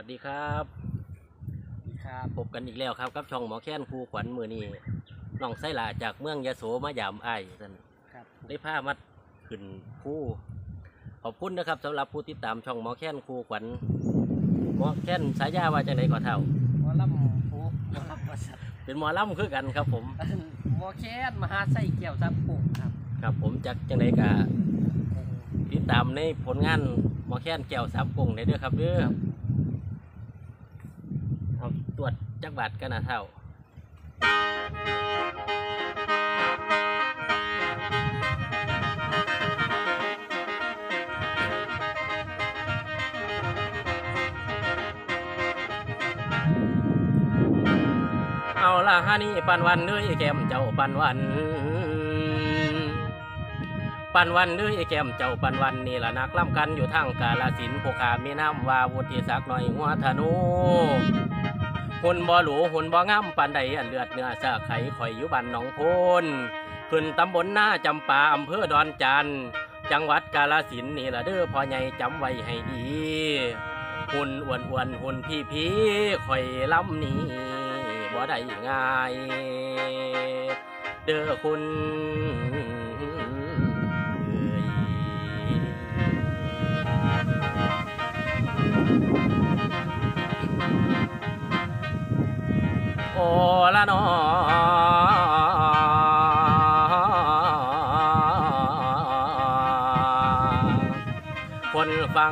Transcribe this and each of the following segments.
วัสดีครับพบกันอีกแล้วครับกับช่องหมอแค้นครูขวัญมือนี้น้องไส้ลาจากเมืองยโสมายามไอ้ท่านได้ผ้ามัดขึ้นคู่ขอบคุณนะครับสำหรับผู้ติดตามช่องหมอแค้นครูขวัญหมอแค้นสายาว่าจังไดก่อเท่าหมอลำผู้หมอลำบริษัทเป็นหมอลำคือกันครับผมหมอแค้นมหาไส้เกี่ยวซับปุ่งครับผมจากจังไดกะติดตามในผลงานหมอแค้นแก้วสามกงได้ด้วยครับเด้อตรวจจักบาทกันนะเท่าเอาละฮะนี่ปันวันเนื้อแก้มเจ้าปันวันเนื้อแก้มเจ้าปันวันนี่ละนักล่ำกันอยู่ทางกาลสินผู้ขามีน้ำว่าวุฒิศักดิ์หน่อยหัวธนูหุ่นบ่หลูหุ่นบ่งามปันใดอันเลือดเนื้อสะไข่ข่อยอยู่บ้านหนองโพนขึ้นตำบลหน้าจำปาอำเภอดอนจันจังหวัดกาฬสินธุ์นี่ละเด้อพ่อใหญ่จำไว้ให้ดีหุ่นอ้วนหุ่นพี่ข่อยล้ำนี้บ่ได้ง่ายเด้อคุณโอ้ละนอคนฟัง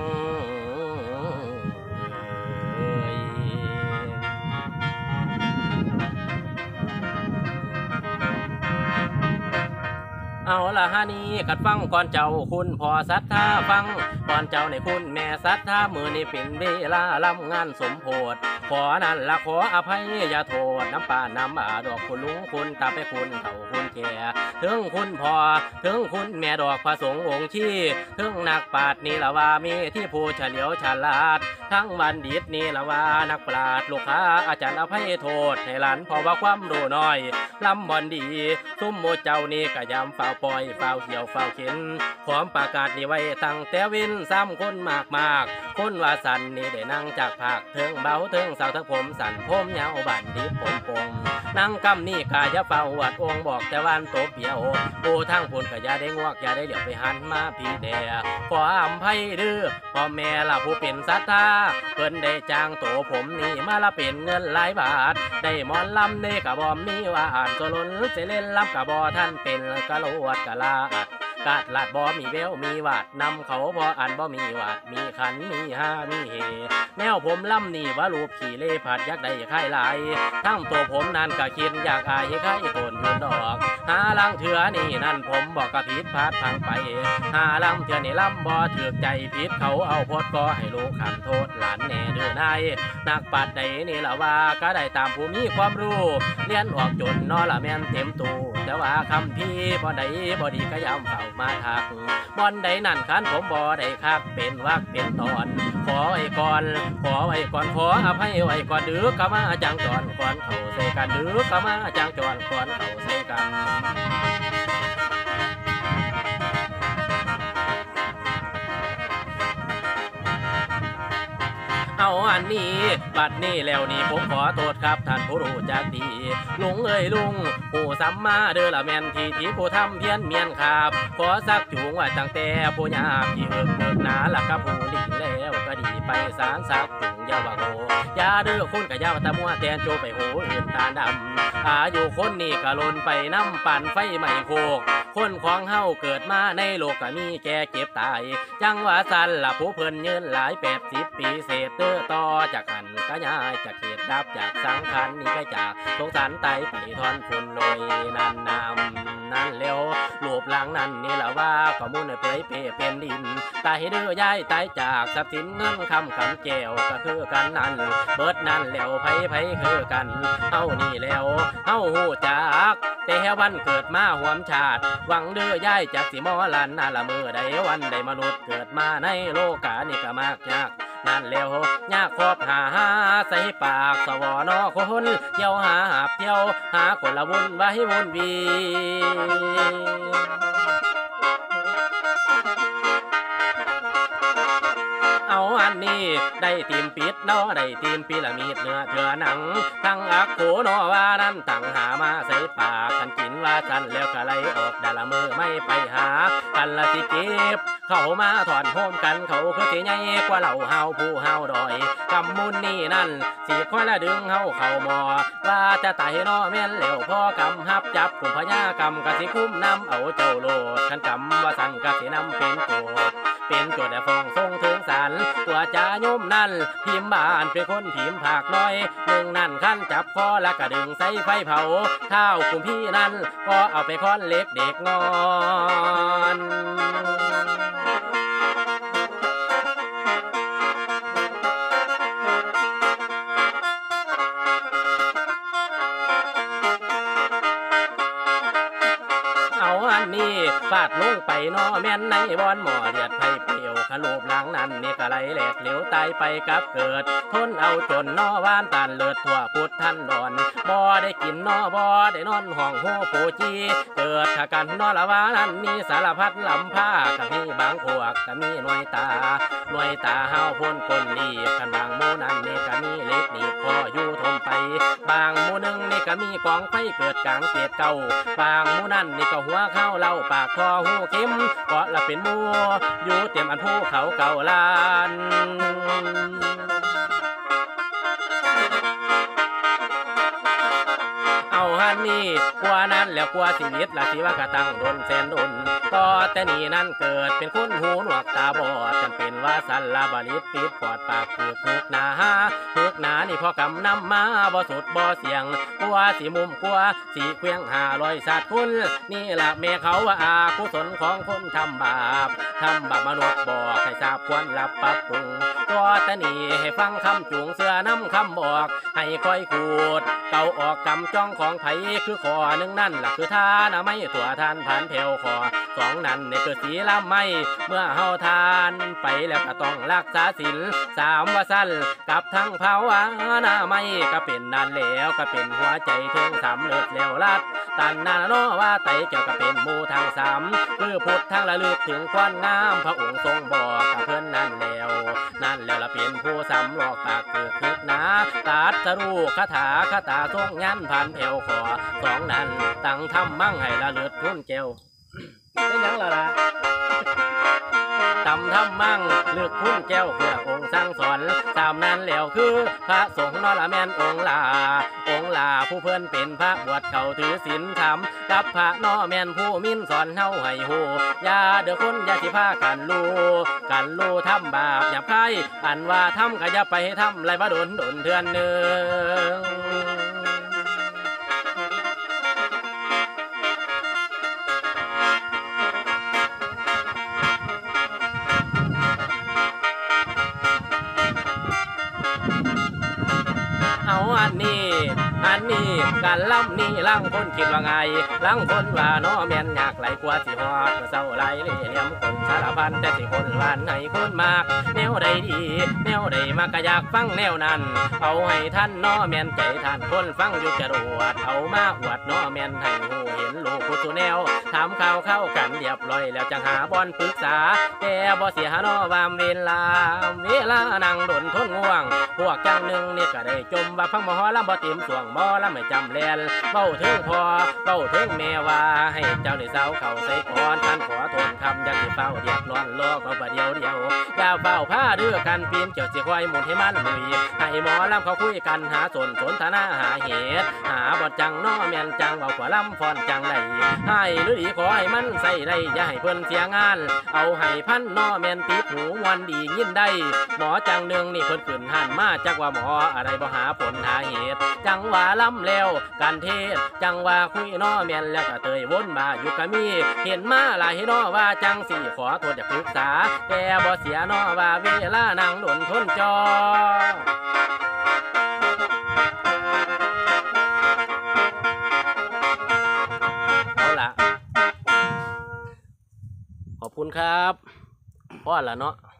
เอาละฮะนี่กัดฟังก่อนเจ้าคุณพอศรัทธาฟังก่อนเจ้าในคุณแม่ศรัทธามือนี่เป็นเวลาลำงานสมโพธิขอนั่นละขออภัยอย่าโทษน้ำป่าน้ำดอกคุณลุงคุณตาไปคุณเถ่าคุณแก่ถึงคุณพ่อถึงคุณแม่ดอกพระสงฆ์องค์ชี้ถึงนักปราชญ์นี่ละว่ามีที่ผู้เฉลียวฉลาดทั้งบัณฑิตนี่ละว่านักปราชญ์ลูกค้าอาจารย์อภัยโทษให้หลานเพราะว่าความรู้น้อยลำบอนดีซุ่มโมเจ้านี่กะยำฝ่าปล่อยฝ่าเหี่ยวฝ่าเข็นขอมประกาศนี่ไว้ตั้งแต่วินซ้ำคนมากคนว่าสันนี่ได้นั่งจากภาคเทิงเบาเทิงสาวทั้งผมสันผมยาวบันดีปงนั่งกำนี่กายะเฝ้าวัดองค์บอกแต่วันโตเปียวผู้ทั้งผลกะยาได้งวกยาได้เหลียวไปหันมาพี่แดขออภัยดื้อพ่อแม่ละผู้เป็นศรัทธาเพิ่นได้จ้างโตผมนี่มาละเป็นเงินหลายบาทได้มอนลำนี่กะบอมมีว่าอ่านโซลนเสเล่นลำกะบอท่านเป็นกะโลดกะลาดกาดลาดบ่มีเววมีวาดนำเขาบ่อันบ่มีวาดมีขันมีฮามีเฮแนวผมล่ำนี่ว่ารูปขี่เล่ผัดยักได้ไข่ลายทั้งตัวผมนั่นก็คิดอยากอายไข่ตนยืนดอกหาลังเถื่อนี่นั่นผมบอกกะผิดพลาดพังไปหาลังเถื่อนี่ล่ำบ่ถือใจผิดเขาเอาพดก็ให้ลูกขันโทษหลานแน่เดือนายนักปัดใดนี่ละว่าก็ได้ตามผู้มีความรู้เรียนออกจนนอละแม่นเต็มตูแต่ว่าคำพี่บ่ได้บ่ดีก็ย้ำเฝ้ามาทักบอนใดนั่นขันผมบ่ได้คักเป็นวักเป็นตอนขอไว้ก่อนขออภัยไว้ก่อนดื้อกะมาจังจอนก่อนเข้าใส่กันดื้อกะมาจังจอนก่อนเข้าใส่กันเอาอันนี้บัดนี้แล้วนี่ผมขอโทษครับท่านผู้รู้จักดีลุงเอ้ยลุงผู้สัมมาเด้อละแม่นที่ผู้ทำเพี้ยนเมียนครับขอสักจูงว่าตั้งแต่ผู้ยาพี่เอิกหนาละกับผู้ดีแล้วก็ดีไปสารสักจูงยาวโกยาเด้อคนกะยาวตะมัวแทนโจไปโหอื่นตาดำอายุคนนี่กะลนไปน้ำปั่นไฟใหม่โคกคนของเฮาเกิดมาในโลกก็มีแก่เก็บตายจังว่าสันละผู้เพิ่นยืนหลาย80 ปีเศษเด้อต่อจากหันก็ย้ายจากเขตดับจากสังขารนี่ไปจากสงสารไตไปทอนฝุ่นลอยนั่นนำนั่นเร็วรูปหลังนั่นนี่ละว่าข้อมูลในเผยเปเป็นดินตายเด้อย้ายตายจากทรัพย์สินเงินคำแก้วก็คือกันนั่นเบิดนั่นแล้วไผคือกันเฮานี่แล้วเฮาฮู้จักแต่วันเกิดมาหวมชาติหวังเด้อย้ายจากสิมอลันน่ะละมือใดวันใดมนุษย์เกิดมาในโลกานี่ก็มากยากนั่นแล้วยากครอบหาใส่ปากสวอนอคนเที่ยวหาหาบเที่ยวหาคนละวุ่นไว้วนวีเอาอันนี้ได้ตีมปิดเนาะได้ตีมพีระมิดเนื้อเถื่อหนังทั้งอักโขเนาะว่านั้นตั้งหามาใส่ปากกันกินว่าจันแล้วก็ไล่ออกดาละมือไม่ไปหากันละสิเก็บเข้ามาถอนโฮมกันเขาคือสิใหญ่กว่าเหล่าเฮาผู้เฮาดอยกำมุนนี่นั่นสิค่อยละดึงเฮาเข้าหมอว่าจะไต่เนาะแม่นแล้วพอกำหับจับกลุ่มพญากรรมกสิคุ้มนำเอาเจ้าโลดกันกำว่าสั่นกสินำเป็นโจทย์เป็นโจทย์แต่ฟ้องทรงถึงศาลตัวจ่าโยมนั่นพิมพ์บ้านเป็นคนพิมพ์ผากน้อยหนึ่งนั่นขั้นจับคอแล้วก็ดึงใส่ไฟเผาเท้ากุมพี่นั่นก็เอาไปค้อนเล็กเด็กงอนอันนี้ฟาดลงไปนอแม่นในบอนหมอเดียดไผ่เปลี่ยวขลูบหลังนั้นนี่ก็ไหลแหลกเหลวตายไปกับเกิดทนเอาจนนอวานตานเลือดทั่วพุทธันดอนบ่ได้กินนอบ่ได้นอนห้องโฮโปจีเกิดถ้ากันนอละวานั้นมีสารพัดลำผ้าก็มีบางพวกก็มีหน่วยตาเฮาพ่นก้นรีบกันบางหมู่นั้นนี่ก็มีเล็กนี่พออยู่ทมไปบางหมู่นึงนี่ก็มีกองไฟเกิดกลางเขตเก่าบางหมู่นั้นนี่ก็หัวเข้าเล่าปากคอหูเข็มเพราะละเป็นมัวอยู่เตรียมอันภูเขาเก่าลานเอาฮันนี่กว่านั้นแล้วกว่าชีวิตละสิว่ากะตั้งโดนแสนโดนต่อแต่นี่นั่นเกิดเป็นคนหูหนวกตาบอดจำเป็นว่าสันลาบลิตปิดปอดปากคือพึกหนานี่พอกำนำมาบ่สุดบ่เสียงกว่าสิมุมกว่าสิเควียง500ศาสตร์คุณนี่ละแม่เขาว่าอากุศลของคนทำบาปมนุษย์บอกให้ทราบควรรับปรับปรุงก็แต่นี่ให้ฟังคำจูงเสือน้ำคำบอกให้ค่อยขูดเก่าออกกำจ้องของไผคือขอหนึ่งนั่นล่ะคือทานไม่ตัวทานผ่านเพลขอสองนั่นนี่คือศีลไม่เมื่อเฮาทานไปแล้วก็ต้องรักษาศีลสามว่าสั้นกับทั้งภาวนาไม่ก็เป็นนั่นแล้วก็เป็นหัวใจเทิงสำเร็จแล้วรัดตันนาโนว่าไตเกี่ยวกับเป็นหมู่ทางสามคือพุทธทางระลึกถึงความงามพระองค์ทรงบอกกับเพื่อนนั่นแล้วละเป็นผู้สำหลอกปากเกิดคึกหนาตัดสรู้คาถาทรงยันผ่านแผ่วขอสองนั้นตั้งทำมั่งให้ละเลิดทุ่นเจวได้ยังล่ะตำทำมั่งเลือกพุ่นแก้วเพื่อองค์สั่งสอนตามนั้นแล้วคือพระสงฆ์นอละแม่นองค์ลาผู้เพื่อนเป็นพระบวชเขาถือศีลธรรมกับพระนอแม่นผู้มิ้นสอนเฮาให้ฮู้อย่าเด้อคนอย่าสิพากันรู้ทำบาปหยาบคายอันว่าทำก็อย่าไปทำไรบ่โดนเทือนหนึ่งเอาอันนี้การล่ำนี่ล่างคนคิดว่าไงล่างคนว่าน้อแม่นอยากไหลกว่าสิฮอดก็เศร้าไหลเลี่ยมคนสารพันแต่สิคนหวานให้คนมากแนวใดดีแนวใดมากก็อยากฟังแนวนั้นเอาให้ท่านน้อแม่นใจท่านคนฟังอยู่จรวดเอามาอวดน้อแม่นให้หูเห็นลูกผู้สุแนวถามข่าวเข้ากันเรียบร้อยแล้วจังหาบอนปรึกษาแต่บ่เสียน้อวามเวลานั่งดนทนง่วงพวกจังหนึ่งนี่ก็ได้จมว่าฟังหมอลำบ่เต็มสวงหมอลำไม่จำแลนเบ้าถึงพ่อเบ้าถึงแม่ว่าให้เจ้าได้สาวเข้าใส่ก่อนท่านขอโทษคำยังสิเฝ้าเรียกร้อนลอกเอาประเดียวอย่าเฝ้าผ้าเดือกันปีนเกี่ยวเสียควายหมุนให้มันลุยให้หมอลำเขาคุยกันหาสนทนาหาเหตุหาบทจังน้อแม่นจังเอากว่าลำฟอนจังได้ให้หรือดีขอให้มันใส่ได้อย่าให้เพิ่นเสียงานเอาให้พันน้อแม่นติดหูวันดียินได้หมอจังหนึ่งนี่เพิ่นขึ้นหันมาจักว่าหมออะไรบ่หาผลหาเหตุจังว่าลำแล้วการเทศจังว่าคุยน้อแม่นแล้วก็เตยวนมาอยู่กะมีเห็นมาหลายน้อว่าจังสี่ขอโทษจะปรึกษาแต่บ่เสียน้อว่าเวลานั่งโดนทนจอเอาล่ะขอบคุณครับพ่อละเนาะ